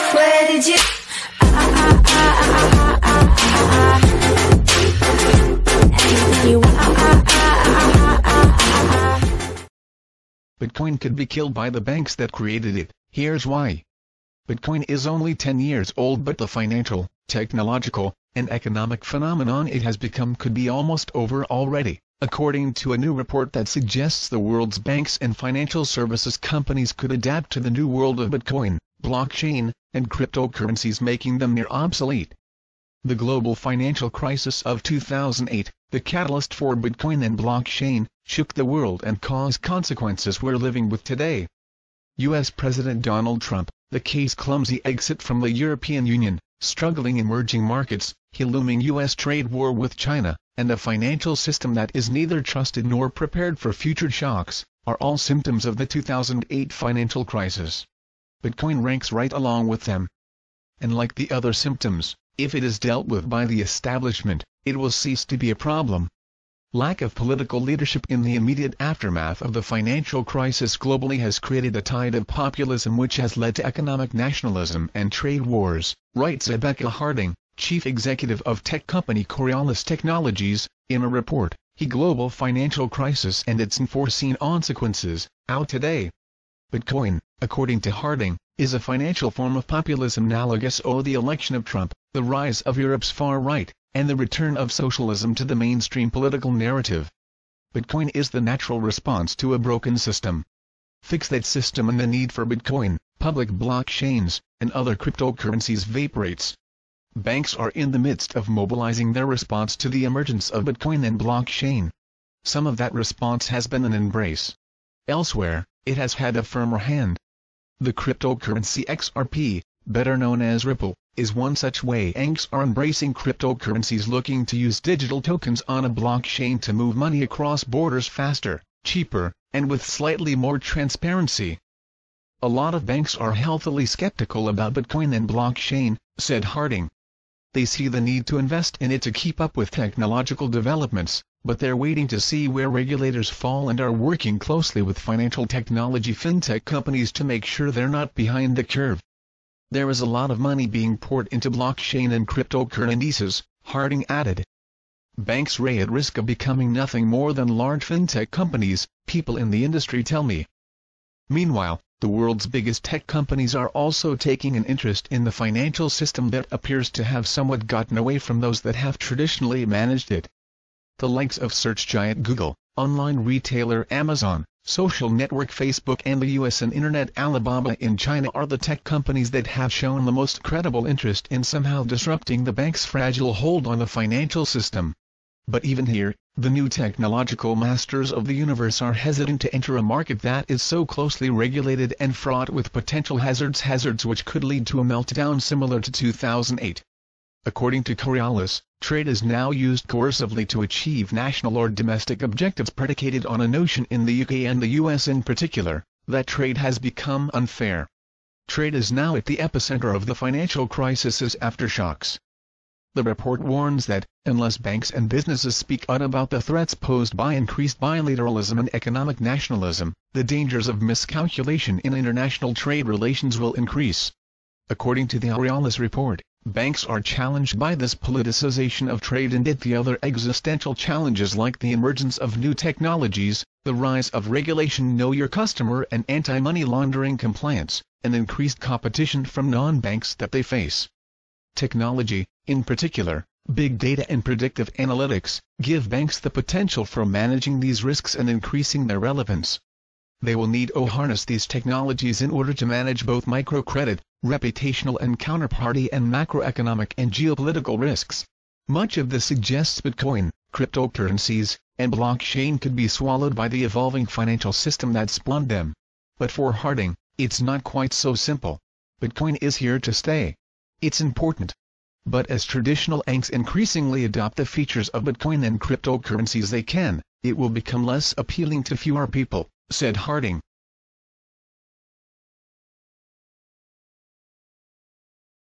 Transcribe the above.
Where did you? Bitcoin could be killed by the banks that created it. Here's why. Bitcoin is only 10 years old, but the financial, technological, and economic phenomenon it has become could be almost over already, according to a new report that suggests the world's banks and financial services companies could adapt to the new world of Bitcoin, blockchain, and cryptocurrencies, making them near obsolete. The global financial crisis of 2008, the catalyst for Bitcoin and blockchain, shook the world and caused consequences we're living with today. U.S. President Donald Trump, the case clumsy exit from the European Union, struggling emerging markets, a looming U.S. trade war with China, and a financial system that is neither trusted nor prepared for future shocks, are all symptoms of the 2008 financial crisis. Bitcoin ranks right along with them. And like the other symptoms, if it is dealt with by the establishment, it will cease to be a problem. Lack of political leadership in the immediate aftermath of the financial crisis globally has created a tide of populism which has led to economic nationalism and trade wars, writes Rebecca Harding, chief executive of tech company Coriolis Technologies, in a report, The Global Financial Crisis and Its Unforeseen Consequences, out today. Bitcoin, according to Harding, is a financial form of populism analogous to the election of Trump, the rise of Europe's far right, and the return of socialism to the mainstream political narrative. Bitcoin is the natural response to a broken system. Fix that system and the need for Bitcoin, public blockchains, and other cryptocurrencies evaporates. Banks are in the midst of mobilizing their response to the emergence of Bitcoin and blockchain. Some of that response has been an embrace. Elsewhere, it has had a firmer hand. The cryptocurrency XRP, better known as Ripple, is one such way. Banks are embracing cryptocurrencies, looking to use digital tokens on a blockchain to move money across borders faster, cheaper, and with slightly more transparency. A lot of banks are healthily skeptical about Bitcoin and blockchain, said Harding. They see the need to invest in it to keep up with technological developments, but they're waiting to see where regulators fall and are working closely with financial technology fintech companies to make sure they're not behind the curve. There is a lot of money being poured into blockchain and cryptocurrencies, Harding added. Banks are at risk of becoming nothing more than large fintech companies, people in the industry tell me. Meanwhile, the world's biggest tech companies are also taking an interest in the financial system that appears to have somewhat gotten away from those that have traditionally managed it. The likes of search giant Google, online retailer Amazon, social network Facebook, and the US and internet Alibaba in China are the tech companies that have shown the most credible interest in somehow disrupting the bank's fragile hold on the financial system. But even here, the new technological masters of the universe are hesitant to enter a market that is so closely regulated and fraught with potential hazards which could lead to a meltdown similar to 2008. According to Coriolis, trade is now used coercively to achieve national or domestic objectives predicated on a notion in the UK and the US in particular, that trade has become unfair. Trade is now at the epicenter of the financial crisis's aftershocks. The report warns that, unless banks and businesses speak out about the threats posed by increased bilateralism and economic nationalism, the dangers of miscalculation in international trade relations will increase. According to the Coriolis report, banks are challenged by this politicization of trade and the other existential challenges like the emergence of new technologies, the rise of regulation, know your customer, and anti-money laundering compliance, and increased competition from non-banks that they face. Technology, in particular, big data and predictive analytics, give banks the potential for managing these risks and increasing their relevance. They will need to harness these technologies in order to manage both microcredit, reputational and counterparty, and macroeconomic and geopolitical risks. Much of this suggests Bitcoin, cryptocurrencies, and blockchain could be swallowed by the evolving financial system that spawned them. But for Harding, it's not quite so simple. Bitcoin is here to stay. It's important. But as traditional banks increasingly adopt the features of Bitcoin and cryptocurrencies it will become less appealing to fewer people, said Harding.